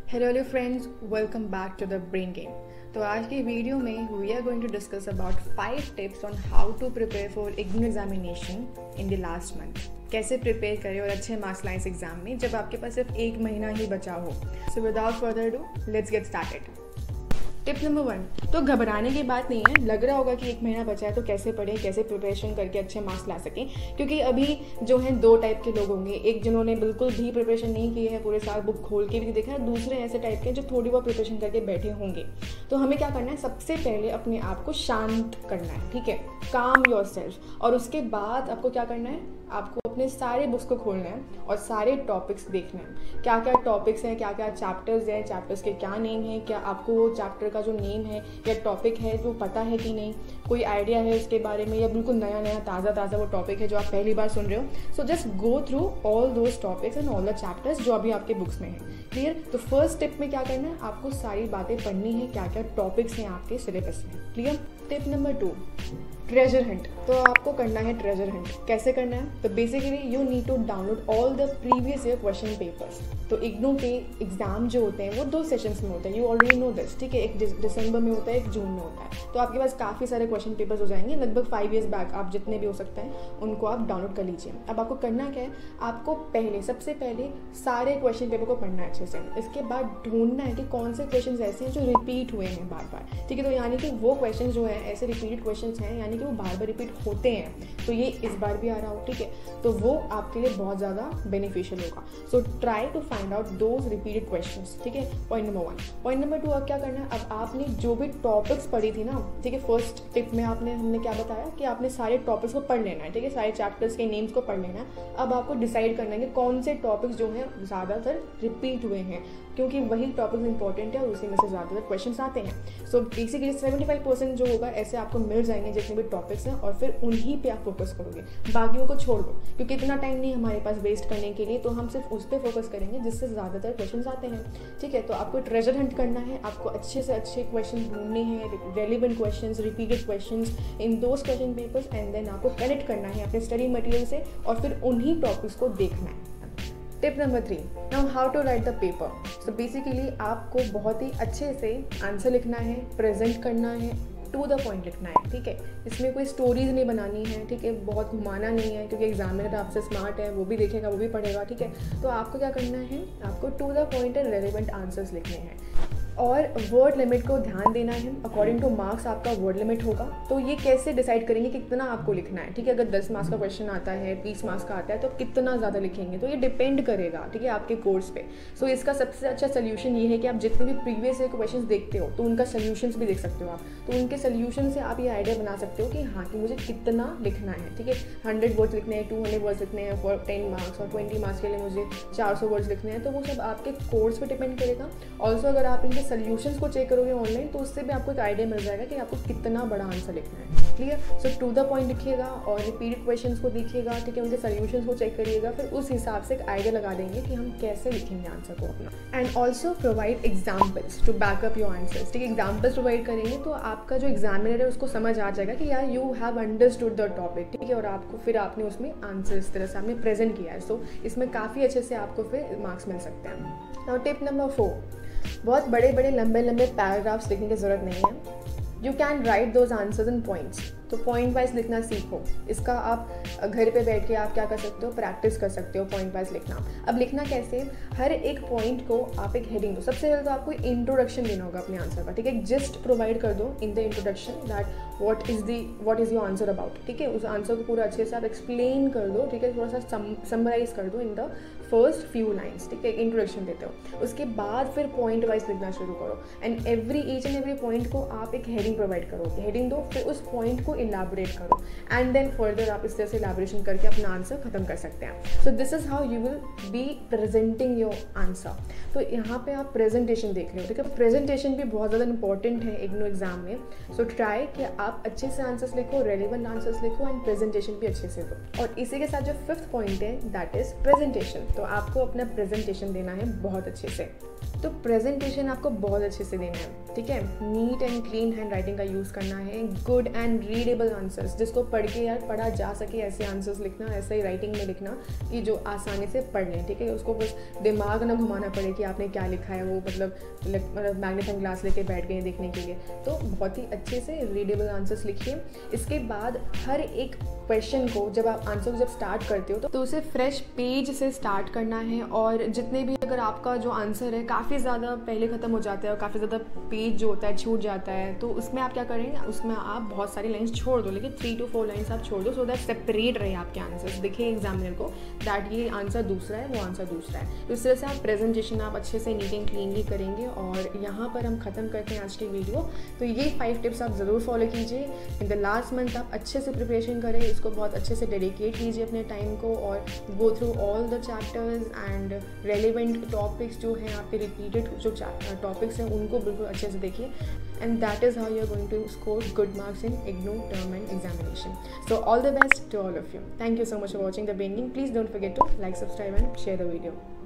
Hello friends, welcome back to the brain game. तो आज की वीडियो में we are going to discuss about 5 tips on how to prepare for IGNOU examination in the last month. कैसे prepare करें और अच्छे marks लाएं इस एग्जाम में जब आपके पास सिर्फ 1 महीना ही बचा हो। So without further do let's get started. Tip number 1, तो घबराने की बात नहीं है। लग रहा होगा कि 1 महीना बचा है तो कैसे पढ़ें, कैसे प्रिपरेशन करके अच्छे मार्क्स ला सकें, क्योंकि अभी जो है 2 टाइप के लोग होंगे। एक जिन्होंने बिल्कुल भी प्रिपरेशन नहीं की है, पूरे साल बुक खोल के भी नहीं देखा है। दूसरे ऐसे टाइप के जो थोड़ी बहुत प्रिपरेशन करके बैठे होंगे। तो हमें क्या करना है, सबसे पहले अपने आप को शांत करना है, ठीक है, काम योरसेल्फ। और उसके बाद आपको क्या करना है, आपको अपने सारे बुक्स को खोलना है और सारे टॉपिक्स देखने हैं। क्या क्या टॉपिक्स हैं, क्या क्या चैप्टर्स हैं, चैप्टर्स के क्या नेम है, क्या आपको वो चैप्टर का जो नेम है या टॉपिक है जो पता है कि नहीं, कोई आइडिया है उसके बारे में, या बिल्कुल नया नया ताज़ा वो टॉपिक है जो आप पहली बार सुन रहे हो। So just go through all those topics and all the chapters जो अभी आपके बुक्स में है। क्लियर? तो फर्स्ट टिप में क्या करना है, आपको सारी बातें पढ़नी है, क्या क्या टॉपिक्स हैं आपके सिलेबस में। Clear? Tip number 2, treasure hunt. तो आपको करना है ट्रेजर हंट। कैसे करना है, तो basically you need to download all the previous year question papers. तो इग्नू के एग्जाम जो होते हैं वो 2 सेशंस में होते हैं, यू ऑलरेडी नो दिस, ठीक है। एक दिसंबर में होता है, एक जून में होता है। तो आपके पास काफ़ी सारे क्वेश्चन पेपर्स हो जाएंगे, लगभग 5 years बैक आप जितने भी हो सकते हैं उनको आप डाउनलोड कर लीजिए। अब आपको करना क्या है, आपको सबसे पहले सारे क्वेश्चन पेपर को पढ़ना है अच्छे से। इसके बाद ढूंढना है कि कौन से क्वेश्चन ऐसे हैं जो रिपीट हुए हैं बार बार, ठीक है। तो यानी कि वो क्वेश्चन जो है ऐसे रिपीटेड क्वेश्चन हैं, यानी कि वो बार बार रिपीट होते हैं, तो ये इस बार भी आ रहा हो, ठीक है। तो वो आपके लिए बहुत ज़्यादा बेनिफिशियल होगा। So try to find out those repeated questions, ठीक है। Point number 1। पॉइंट नंबर 2, अब क्या करना है, अब आपने जो भी टॉपिक्स पढ़ी थी ना, ठीक है, फर्स्ट टिप में हमने क्या बताया कि आपने सारे टॉपिक्स को पढ़ लेना है, ठीक है, सारे चैप्टर्स के नेम्स को पढ़ लेना है। अब आपको डिसाइड करना है कि कौन से टॉपिक्स जो हैं ज़्यादातर रिपीट हुए हैं, क्योंकि वही टॉपिक्स इंपॉर्टेंट है और उसी में से ज़्यादातर क्वेश्चन आते हैं। सो बेसिकली 75% जो होगा ऐसे आपको मिल जाएंगे जितने भी टॉपिक्स हैं, और फिर उन्हीं पे आप फोकस करोगे, बाकियों को छोड़ दो, क्योंकि इतना टाइम नहीं हमारे पास वेस्ट करने के लिए। तो हम सिर्फ उस पर फोकस करेंगे जिससे ज़्यादातर क्वेश्चन आते हैं, ठीक है। तो आपको ट्रेजर हंट करना है, आपको अच्छे से अच्छे क्वेश्चन ढूंढने हैं, relevant question, repeated question in those question papers, and then आपको कनेक्ट करना है अपने स्टडी मटेरियल से और फिर उन्हीं टॉपिक्स को देखना है। Tip number 3, now how to write the paper. So basically आपको बहुत ही अच्छे से आंसर लिखना है, प्रेजेंट करना है, टू द पॉइंट लिखना है, ठीक है। इसमें कोई स्टोरीज नहीं बनानी है, ठीक है, बहुत घुमाना नहीं है, क्योंकि एग्जामिनर आपसे स्मार्ट है, वो भी देखेगा, वो भी पढ़ेगा, ठीक है। तो आपको क्या करना है, आपको to the point and relevant answers लिखने हैं और वर्ड लिमिट को ध्यान देना है। अकॉर्डिंग टू मार्क्स आपका वर्ड लिमिट होगा। तो ये कैसे डिसाइड करेंगे कि कितना आपको लिखना है, ठीक है। अगर 10 मार्क्स का क्वेश्चन आता है, 20 मार्क्स का आता है, तो कितना ज़्यादा लिखेंगे, तो ये डिपेंड करेगा, ठीक है, आपके कोर्स पे। सो इसका सबसे अच्छा सोल्यूशन ये है कि आप जितने भी प्रीवियस ईयर क्वेश्चन देखते हो तो उनका सोल्यूशंस भी देख सकते हो आप। तो उनके सोल्यूशन से आप ये आइडिया बना सकते हो कि हाँ, कि मुझे कितना लिखना है, ठीक है। 100 वर्ड्स लिखने हैं, 200 वर्ड्स लिखने हैं फॉर 10 मार्क्स, और 20 मार्क्स के लिए मुझे 400 वर्ड्स लिखने हैं। तो वो सब आपके कोर्स पे डिपेंड करेगा। ऑल्सो अगर आप इनके सोल्यूशंस को चेक करोगे ऑनलाइन, तो उससे भी आपको एक आइडिया मिल जाएगा कि आपको कितना बड़ा आंसर लिखना है। Clear? So to the point लिखिएगा और रिपीटेड क्वेश्चंस को देखिएगा, ठीक है, उनके सॉल्यूशंस को चेक करिएगा, फिर उस हिसाब से एक आइडिया लगा देंगे कि हम कैसे लिखेंगे आंसर को अपना। And also provide examples to backup your answers, ठीक है। एग्जाम्पल्स प्रोवाइड करेंगे तो आपका जो एग्जामिनर है उसको समझ आ जाएगा कि यार you have understood the topic, ठीक है, और आपको फिर आपने उसमें आंसर इस तरह से आपने प्रेजेंट किया है। सो इसमें काफ़ी अच्छे से आपको फिर मार्क्स मिल सकते हैं। नाउ टिप नंबर 4, बहुत बड़े बड़े लंबे लंबे पैराग्राफ्स लिखने की ज़रूरत नहीं है। You can write those answers in points. तो पॉइंट वाइज लिखना सीखो। इसका आप घर पे बैठ के आप क्या कर सकते हो, प्रैक्टिस कर सकते हो पॉइंट वाइज लिखना। अब लिखना कैसे, हर एक पॉइंट को आप एक हेडिंग दो। सबसे पहले तो आपको इंट्रोडक्शन देना होगा अपने आंसर का, ठीक है। जस्ट प्रोवाइड कर दो in the introduction that what is your answer about, ठीक है। उस आंसर को पूरा अच्छे से आप एक्सप्लेन कर दो, ठीक है, थोड़ा सा समराइज कर दो in the first few lines, ठीक है, इंट्रोडक्शन देते हो। उसके बाद फिर पॉइंट वाइज लिखना शुरू करो, and each and every point को आप एक हेडिंग प्रोवाइड करो, हेडिंग दो, फिर उस पॉइंट को इलाबोरेट करो, एंड देन फर्दर आप इस तरह से इलाबोरेशन करके अपना आंसर खत्म कर सकते हैं। So this is how you will be presenting your answer. तो यहाँ पे आप प्रेजेंटेशन देख रहे हो, ठीक है। प्रेजेंटेशन भी बहुत ज़्यादा इंपॉर्टेंट है इग्नू एग्जाम में। सो ट्राई कि आप अच्छे से आंसर्स लिखो, रेलिवेंट आंसर्स लिखो, एंड प्रेजेंटेशन भी अच्छे से दो। और इसी के साथ जो 5th पॉइंट है दैट इज प्रेजेंटेशन। तो आपको अपना प्रेजेंटेशन देना है बहुत अच्छे से। तो प्रेजेंटेशन आपको बहुत अच्छे से देना है, ठीक है। Neat and clean handwriting का यूज़ करना है, गुड एंड रीडेबल आंसर्स, जिसको पढ़ के यार पढ़ा जा सके ऐसे आंसर्स लिखना, ऐसे ही राइटिंग में लिखना कि जो आसानी से पढ़ लें, ठीक है। उसको बस दिमाग ना घुमाना पड़े कि आपने क्या लिखा है, वो मतलब मैग्नीफाइंग ग्लास लेके बैठ गए देखने के लिए। तो बहुत ही अच्छे से रीडेबल आंसर्स लिखिए। इसके बाद हर एक क्वेश्चन को जब आप आंसर जब स्टार्ट करते हो तो उसे फ्रेश पेज से स्टार्ट करना है, और जितने भी अगर आपका जो आंसर है काफ़ी ज़्यादा पहले ख़त्म हो जाता है और काफ़ी ज़्यादा पेज जो होता है छूट जाता है, तो उसमें आप क्या करेंगे, उसमें आप बहुत सारी लाइन्स छोड़ दो, लेकिन 3 to 4 लाइन्स आप छोड़ दो, सो दैट सेपरेट रहे आपके आंसर्स, दिखे एग्जामिनर को दैट ये आंसर दूसरा है, वो आंसर दूसरा है। तो इस तरह से आप प्रेजेंटेशन आप अच्छे से नीट एंड क्लीनली करेंगे। और यहाँ पर हम ख़त्म करते हैं आज की वीडियो। तो ये 5 टिप्स आप ज़रूर फॉलो कीजिए। इन द लास्ट मंथ आप अच्छे से प्रिपरेशन करें, इसको बहुत अच्छे से डेडिकेट कीजिए अपने टाइम को, और go through all the chapters and relevant topics जो हैं आपके रिपीटेड जो टॉपिक्स हैं उनको बिल्कुल अच्छे से देखिए, and that is how you are going to score good marks in IGNOU term end examination. So all the best to all of you. Thank you so much for watching The Brain Game. Please don't forget to like, subscribe and share the video.